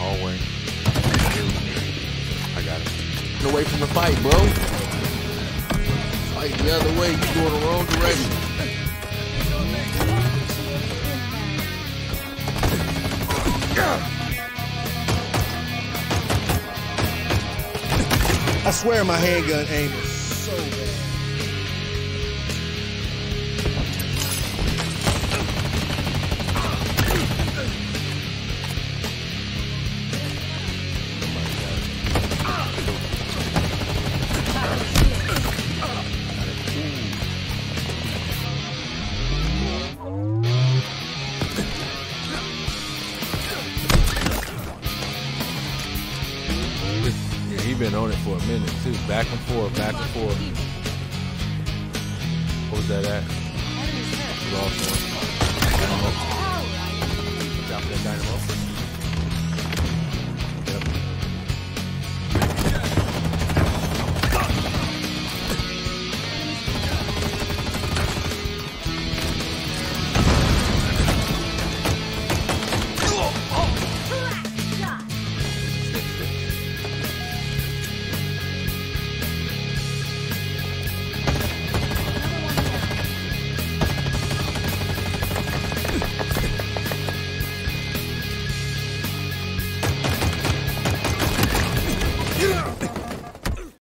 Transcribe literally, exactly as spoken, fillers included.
Hallway. I got it. Get away from the fight, bro. Fight the other way. You going the wrong direction. I swear my handgun aim is so bad. He been on it for a minute too. Back and forth, back and forth. What was that at? Lost one. Dynamo. Drop that dynamo.